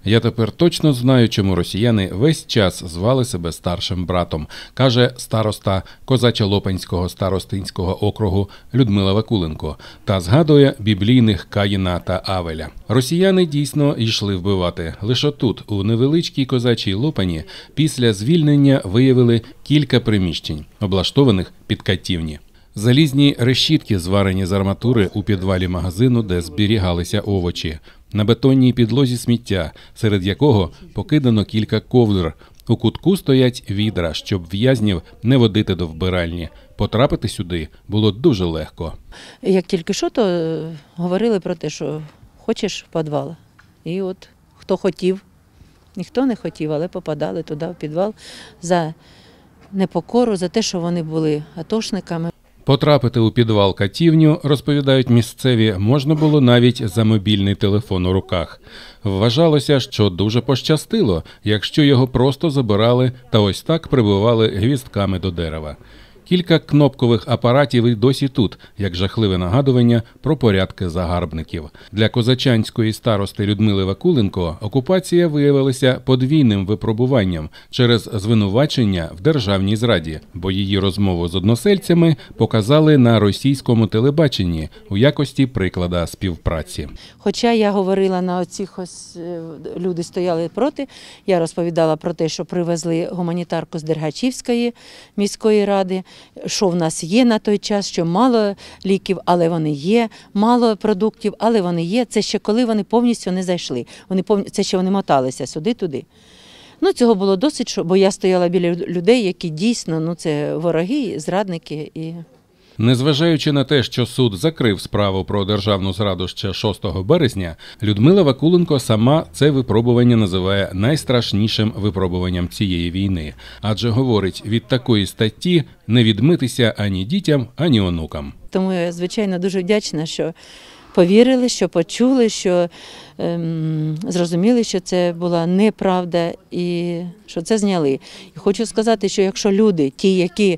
Я тепер точно знаю, чому росіяни весь час звали себе старшим братом, каже староста Козачо-Лопанського старостинського округу Людмила Вакуленко та згадує біблійних Каїна та Авеля. Росіяни дійсно йшли вбивати. Лише тут, у невеличкій Козачій Лопані, після звільнення виявили кілька приміщень, облаштованих під катівні. Залізні решітки, зварені з арматури у підвалі магазину, де зберігалися овочі. На бетонній підлозі сміття, серед якого покидано кілька ковдр. У кутку стоять відра, щоб в'язнів не водити до вбиральні. Потрапити сюди було дуже легко. Як тільки що, то говорили про те, що хочеш в підвал. І от хто хотів, ніхто не хотів, але попадали туди в підвал за непокору, за те, що вони були атошниками. Потрапити у підвал катівню, розповідають місцеві, можна було навіть за мобільний телефон у руках. Вважалося, що дуже пощастило, якщо його просто забирали та ось так прибивали гвіздками до дерева. Кілька кнопкових апаратів і досі тут, як жахливе нагадування про порядки загарбників. Для козачанської старости Людмили Вакуленко окупація виявилася подвійним випробуванням через звинувачення в державній зраді, бо її розмову з односельцями показали на російському телебаченні у якості приклада співпраці. Хоча я говорила на оцих ось, люди стояли проти, я розповідала про те, що привезли гуманітарку з Дергачівської міської ради, що в нас є на той час, що мало ліків, але вони є, мало продуктів, але вони є. Це ще коли вони повністю не зайшли. Це ще вони моталися сюди-туди. Цього було досить, бо я стояла біля людей, які дійсно, це вороги, зрадники і... Незважаючи на те, що суд закрив справу про державну зраду ще 6 березня, Людмила Вакуленко сама це випробування називає найстрашнішим випробуванням цієї війни. Адже, говорить, від такої статті не відмитися ані дітям, ані онукам. Тому я, звичайно, дуже вдячна, що повірили, що почули, що зрозуміли, що це була неправда і що це зняли. І хочу сказати, що якщо люди, ті, які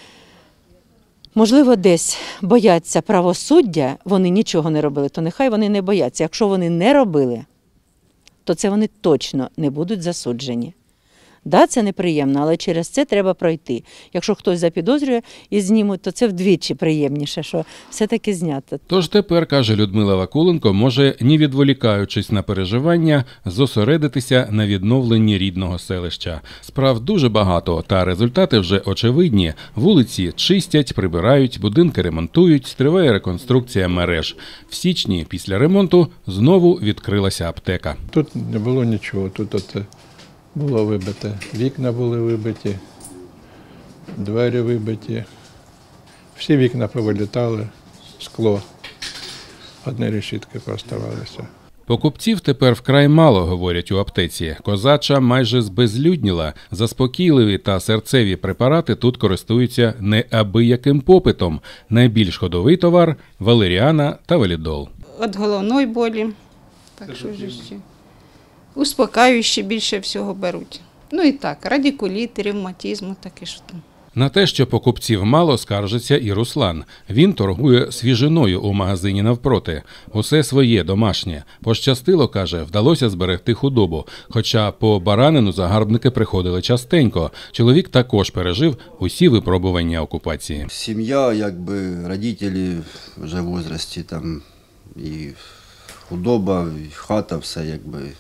можливо, десь бояться правосуддя, вони нічого не робили, то нехай вони не бояться. Якщо вони не робили, то це вони точно не будуть засуджені. Да, це неприємно, але через це треба пройти. Якщо хтось запідозрює і знімуть, то це вдвічі приємніше, що все-таки знято. Тож тепер, каже Людмила Вакуленко, може, не відволікаючись на переживання, зосередитися на відновленні рідного селища. Справ дуже багато, та результати вже очевидні. Вулиці чистять, прибирають, будинки ремонтують, триває реконструкція мереж. В січні після ремонту знову відкрилася аптека. Тут не було нічого, тут було вибите, вікна були вибиті, двері вибиті, всі вікна повилітали, скло, одні решітки поставалися. Покупців тепер вкрай мало, говорять у аптеці. Козача майже збезлюдніла. Заспокійливі та серцеві препарати тут користуються неабияким попитом. Найбільш ходовий товар – валеріана та валідол. Від головної болі, так що ж ще. Успокаюючі більше всього беруть. І так, радикуліт, ревматизм, таке що там. На те, що покупців мало, скаржиться і Руслан. Він торгує свіжиною у магазині навпроти. Усе своє, домашнє. Пощастило, каже, вдалося зберегти худобу. Хоча по баранину загарбники приходили частенько. Чоловік також пережив усі випробування окупації. Сім'я, родителі вже в возрасті, там і худоба, і хата, все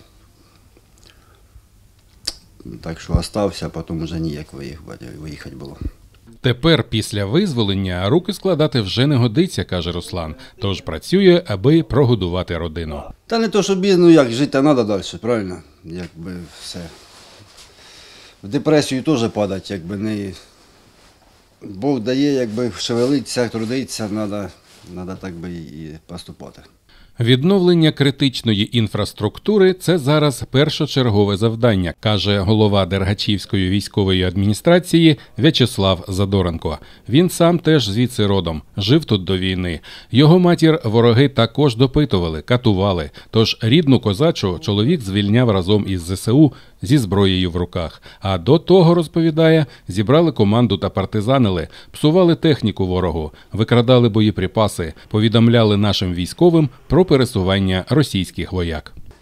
Так що остався, а потім вже ніяк виїхати було. Тепер після визволення руки складати вже не годиться, каже Руслан. Тож працює, аби прогодувати родину. Та не то, що бідно, жити треба далі, правильно? Все. В депресію теж падати, не... Бог дає, шевелитися, трудитися, треба так і поступати. Відновлення критичної інфраструктури – це зараз першочергове завдання, каже голова Дергачівської військової адміністрації В'ячеслав Задоренко. Він сам теж звідси родом, жив тут до війни. Його матір вороги також допитували, катували. Тож рідну Козачу чоловік звільняв разом із ЗСУ зі зброєю в руках. А до того, розповідає, зібрали команду та партизанили, псували техніку ворогу, викрадали боєприпаси, повідомляли нашим військовим про пересування російських вояк.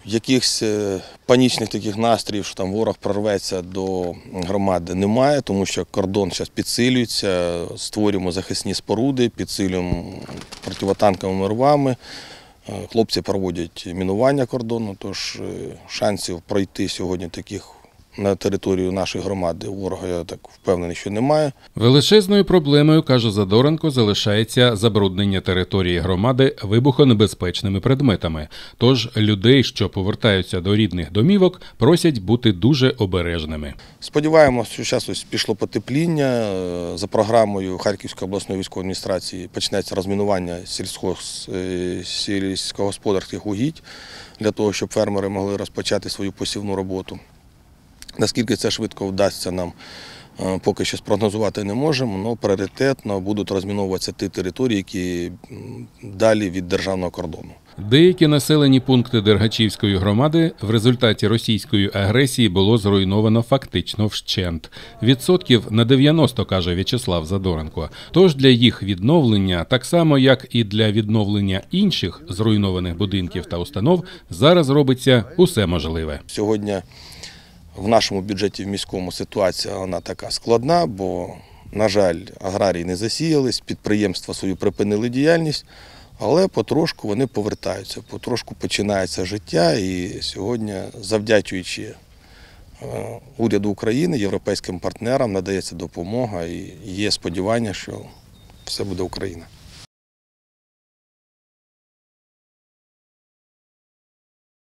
Якихось панічних таких настроїв, що там ворог прорветься до громади, немає, тому що кордон зараз підсилюється, створюємо захисні споруди, підсилюємо противотанковими рвами. Хлопці проводять мінування кордону, тож шансів пройти сьогодні таких на територію нашої громади ворога, я так впевнений, що немає. Величезною проблемою, каже Задоренко, залишається забруднення території громади вибухонебезпечними предметами. Тож людей, що повертаються до рідних домівок, просять бути дуже обережними. Сподіваємося, що зараз ось пішло потепління. За програмою Харківської обласної військової адміністрації почнеться розмінування сільськогосподарських угідь для того, щоб фермери могли розпочати свою посівну роботу. Наскільки це швидко вдасться нам, поки що спрогнозувати не можемо, але пріоритетно будуть розміновуватися ті території, які далі від державного кордону. Деякі населені пункти Дергачівської громади в результаті російської агресії було зруйновано фактично вщент. Відсотків на 90, каже В'ячеслав Задоренко. Тож для їх відновлення, так само як і для відновлення інших зруйнованих будинків та установ, зараз робиться усе можливе. Сьогодні в нашому бюджеті в міському ситуація вона така складна, бо, на жаль, аграрії не засіялись, підприємства свою припинили діяльність, але потрошку вони повертаються, потрошку починається життя, і сьогодні, завдячуючи уряду України, європейським партнерам надається допомога і є сподівання, що все буде Україна.